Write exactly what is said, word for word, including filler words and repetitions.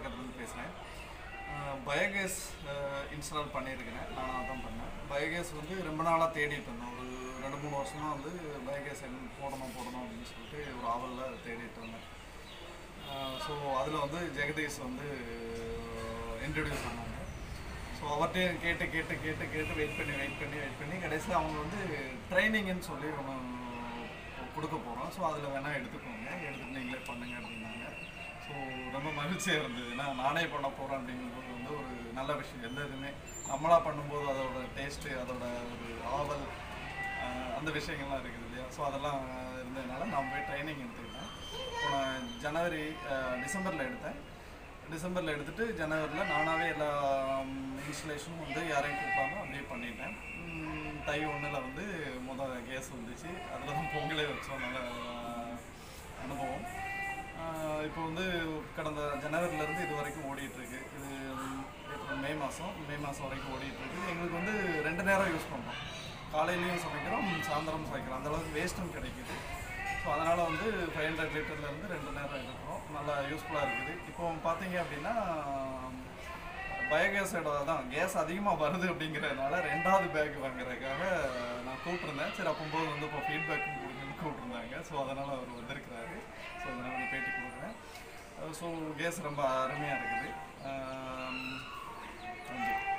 பக்கத்துலேருந்து பேசுகிறேன். Biogas install பண்ணியிருக்கேன். நான் தான் பண்ணேன். பயோகேஸ் வந்து ரொம்ப நாளாக தேடிட்டு இருந்தேன். ஒரு ரெண்டு மூணு வருஷமாக வந்து பயோகேஸ் போடணும் போடணும் அப்படின்னு சொல்லிட்டு ஒரு ஆவலில் தேடிட்டு இருந்தேன். ஸோ அதில் வந்து ஜெகதீஷ் வந்து இன்ட்ரடியூஸ் ஆனாங்க. ஸோ அவர்கிட்ட கேட்டு கேட்டு கேட்டு கேட்டு வெயிட் பண்ணி வெயிட் பண்ணி வெயிட் பண்ணி கடைசியில் அவங்க வந்து ட்ரைனிங்னு சொல்லி ஒன்று கொடுக்க போகிறோம். ஸோ அதில் வேணால் எடுத்துக்கோங்க, எடுத்துகிட்டு நீங்களே பண்ணுங்க அப்படின்னாங்க. ஸோ ரொம்ப மகிழ்ச்சியாக இருந்தது. ஏன்னா நானே பண்ண போகிறேன் அப்படிங்கும்போது வந்து ஒரு நல்ல விஷயம். எந்த இதுவுமே நம்மளாக பண்ணும்போது அதோட டேஸ்ட்டு, அதோட ஒரு ஆவல், அந்த விஷயங்கள்லாம் இருக்குது இல்லையா. ஸோ அதெல்லாம் இருந்ததுனால நான் போய் ட்ரைனிங் எடுத்துக்கிட்டேன். இப்போ நான் ஜனவரி டிசம்பரில் எடுத்தேன். டிசம்பரில் எடுத்துகிட்டு ஜனவரியில் நானாகவே எல்லா இன்ஸ்டலேஷனும் வந்து யாரையும் கூப்பிடாமல் அப்படியே பண்ணிட்டேன். தை ஒன்றில் வந்து முதல் கேஸ் வந்துச்சு. அதில் தான் பொங்கலே வச்சோம். நல்ல அனுபவம். இப்போ வந்து கடந்த ஜனவரிலேருந்து இது வரைக்கும் ஓடிட்டுருக்கு. இது மே மாதம் மே மாதம் வரைக்கும் ஓடிட்டுருக்கு. எங்களுக்கு வந்து ரெண்டு நேரம் யூஸ் பண்ணுறோம். காலையிலையும் சமைக்கிறோம், சாயந்தரம் சமைக்கிறோம். அந்தளவுக்கு வேஸ்ட்டும் கிடைக்கிது. ஸோ அதனால் வந்து ஃபைவ் ஹண்ட்ரட் லிட்டர்லேருந்து ரெண்டு நேரம் எடுக்கிறோம். நல்லா யூஸ்ஃபுல்லாக இருக்குது. இப்போ பார்த்தீங்க அப்படின்னா பயோகேஸோட தான் கேஸ் அதிகமாக வருது அப்படிங்கிறதுனால ரெண்டாவது பேக் வாங்குறதுக்காக நான் கூப்பிட்ருந்தேன். சரி அப்போது வந்து இப்போ ஃபீட்பேக்கும் கொடுங்கன்னு கூப்பிட்ருந்தாங்க. ஸோ அதனால் அவர் வந்திருக்கிறாரு. ஸோ அதனால் வந்து பேட்டி கொடுக்குறேன். ஸோ கேஸ் ரொம்ப அருமையாக இருக்குது. நன்றி.